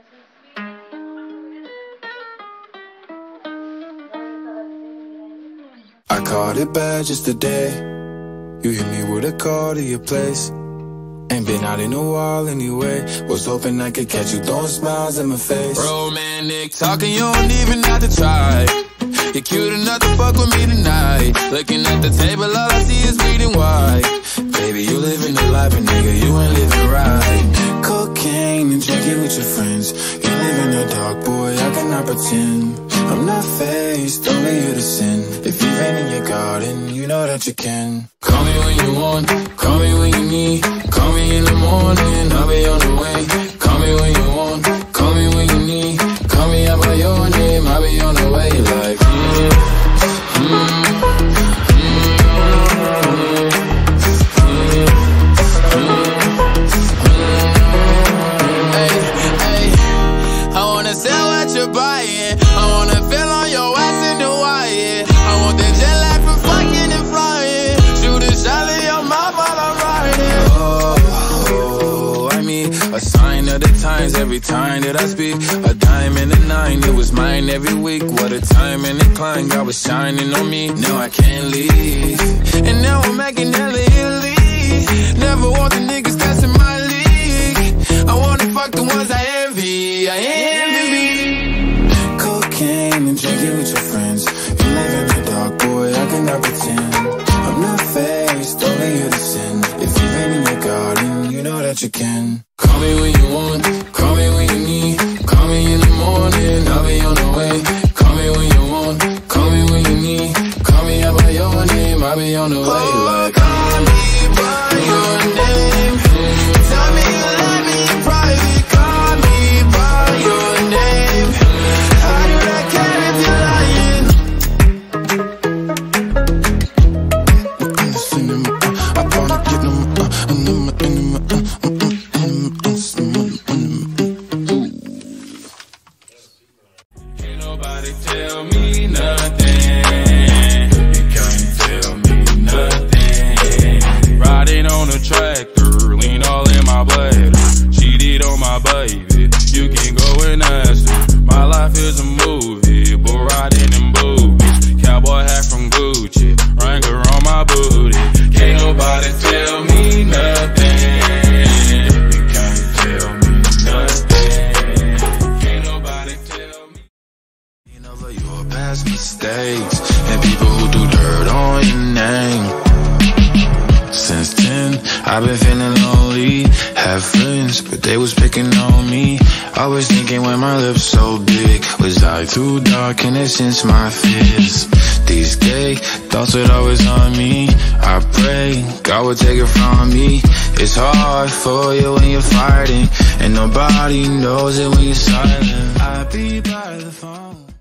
I caught it bad just today. You hit me with a call to your place. Ain't been out in a while anyway. Was hoping I could catch you throwing smiles in my face. Romantic talking, you don't even have to try. You're cute enough to fuck with me tonight. Looking at the table, all I see is bleeding white. Baby, you living the life, and nigga, you ain't living right. Cocaine and drinking with your friends. You live in the dark, boy, I cannot pretend. I'm not fazed, only you to sin. If you've been in your garden, you know that you can. Call me when you want, call me when you need. Call me in the morning, I'll be on the way. Call me when you want, call me when you need. Call me out by your name, I'll be on the way. Like, I wanna sell what you're buying. I wanna feel on your ass in Hawaii. I want that jet lag from fucking and flying. Shoot a shot in your mouth while I'm riding. Oh, I mean, a sign of the times every time that I speak. A dime and a nine, it was mine every week. What a time and a climb, God was shining on me. Now I can't leave, and now I'm making hella Italy. Never want the niggas that's in my league. I wanna fuck the ones I envy. I envy. Cocaine and drinking with your friends. You live in the dark, boy, I cannot pretend. I'm not fazed, only you to sin. If you've been in your garden, you know that you can. Call me when you want, call me when you need. Call me in the morning, I'll be on the way. Call me when you want, call me when you need. Call me out by your name, I'll be on the way. Like, call me by your name. Tell me you love me in private. Call me by your name. How do I care if you're lying? Can't nobody tell me nothing. You can't tell me nothing. Riding on a tractor, lean all in my bladder. Cheated on my baby, you can go and ask her. My life is a movie, but riding in boobies. Cowboy hat from Gucci, Wrangler on my booty. Can't nobody tell me nothing. You can't tell me nothing. Can't nobody tell me. Over your past mistakes and people who do dirt on your name. Since 10, I've been feeling lonely. Have friends, but they was picking on me. Always thinking when my lips so big, was I too dark and it since my fears? These gay thoughts would always on me. I pray God would take it from me. It's hard for you when you're fighting, and nobody knows it when you're silent. I'll be by the phone.